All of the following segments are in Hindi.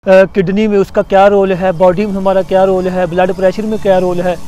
किडनी में उसका क्या रोल है, बॉडी में हमारा क्या रोल है, ब्लड प्रेशर में क्या रोल है।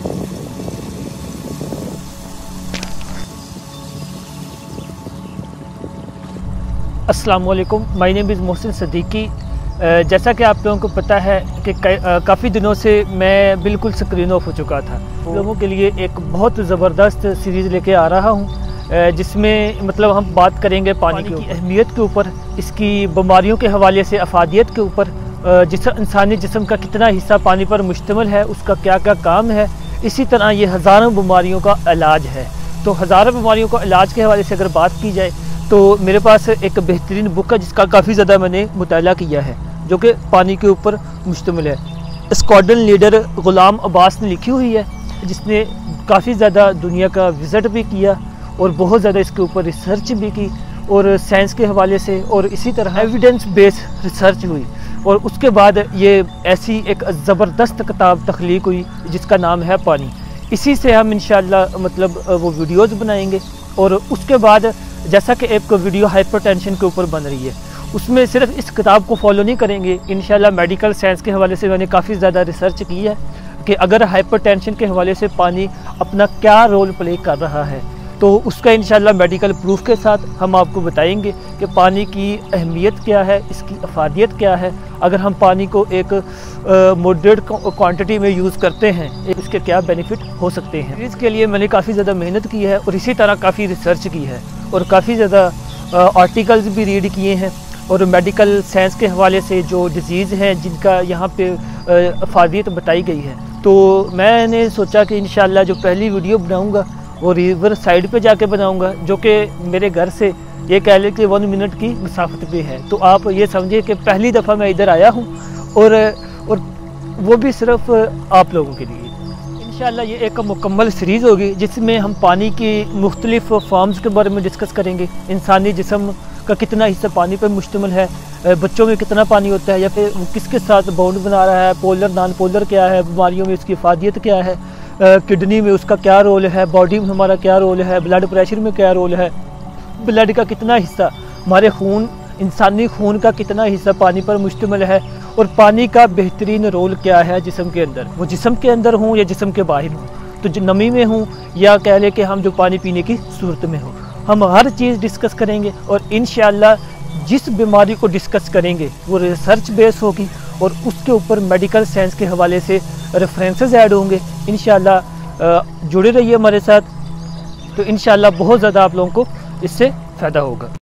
अस्सलाम वालेकुम, my name is Mohsin Siddiqui. जैसा कि आप लोगों को पता है कि काफ़ी दिनों से मैं बिल्कुल स्क्रीन ऑफ हो चुका था। लोगों के लिए एक बहुत ज़बरदस्त सीरीज़ लेके आ रहा हूँ जिसमें मतलब हम बात करेंगे पानी की अहमियत के ऊपर, इसकी बीमारियों के हवाले से अफादियत के ऊपर, इंसानी जिस्म का कितना हिस्सा पानी पर मुश्तमिल है, उसका क्या क्या काम है। इसी तरह ये हज़ारों बीमारियों का इलाज है। तो हज़ारों बीमारियों का इलाज के हवाले से अगर बात की जाए तो मेरे पास एक बेहतरीन बुक है जिसका काफ़ी ज़्यादा मैंने मुताला किया है, जो कि पानी के ऊपर मुश्तमिल है। स्क्वाड्रन लीडर ग़ुलाम अब्बास ने लिखी हुई है, जिसने काफ़ी ज़्यादा दुनिया का विज़िट भी किया और बहुत ज़्यादा इसके ऊपर रिसर्च भी की और साइंस के हवाले से, और इसी तरह एविडेंस बेस्ड रिसर्च हुई। और उसके बाद ये ऐसी एक ज़बरदस्त किताब तख्लीक हुई जिसका नाम है पानी। इसी से हम इंशाअल्लाह मतलब वो वीडियोज़ बनाएंगे। और उसके बाद जैसा कि एक वीडियो हाइपरटेंशन के ऊपर बन रही है, उसमें सिर्फ इस किताब को फॉलो नहीं करेंगे। इंशाअल्लाह मेडिकल साइंस के हवाले से मैंने काफ़ी ज़्यादा रिसर्च की है कि अगर हाइपरटेंशन के हवाले से पानी अपना क्या रोल प्ले कर रहा है, तो उसका इंशाअल्लाह मेडिकल प्रूफ के साथ हम आपको बताएंगे कि पानी की अहमियत क्या है, इसकी अफादियत क्या है। अगर हम पानी को एक मॉडरेट क्वांटिटी में यूज़ करते हैं, इसके क्या बेनिफिट हो सकते हैं। इसके लिए मैंने काफ़ी ज़्यादा मेहनत की है और इसी तरह काफ़ी रिसर्च की है और काफ़ी ज़्यादा आर्टिकल्स भी रीड किए हैं। और मेडिकल साइंस के हवाले से जो डिजीज़ हैं जिनका यहाँ पे अफादियत बताई गई है, तो मैंने सोचा कि इंशाअल्लाह जो पहली वीडियो बनाऊँगा वो रिवर साइड पे जाके बनाऊंगा, जो कि मेरे घर से ये कह लें कि 1 मिनट की मसाफत पे है। तो आप ये समझिए कि पहली दफ़ा मैं इधर आया हूँ और वो भी सिर्फ आप लोगों के लिए। इंशाअल्लाह ये एक मुकम्मल सीरीज़ होगी जिसमें हम पानी की मुख्तलिफ फॉर्म्स के बारे में डिस्कस करेंगे। इंसानी जिस्म का कितना हिस्सा पानी पर मुश्तमिल है, बच्चों में कितना पानी होता है या फिर किसके साथ बॉन्ड बना रहा है, पोलर नॉन पोलर क्या है, बीमारियों में उसकी अफादियत क्या है, किडनी में उसका क्या रोल है, बॉडी में हमारा क्या रोल है, ब्लड प्रेशर में क्या रोल है, ब्लड का कितना हिस्सा हमारे खून, इंसानी खून का कितना हिस्सा पानी पर मुश्तमिल है, और पानी का बेहतरीन रोल क्या है जिस्म के अंदर। वो जिस्म के अंदर हूँ या जिस्म के बाहर हूँ, तो जो नमी में हूँ या कह लें कि हम जो पानी पीने की सूरत में हो, हम हर चीज़ डिस्कस करेंगे। और इंशाअल्लाह जिस बीमारी को डिस्कस करेंगे वो रिसर्च बेस होगी और उसके ऊपर मेडिकल साइंस के हवाले से रेफरेंसेस ऐड होंगे। इंशाअल्लाह जुड़े रहिए हमारे साथ, तो इंशाअल्लाह बहुत ज़्यादा आप लोगों को इससे फ़ायदा होगा।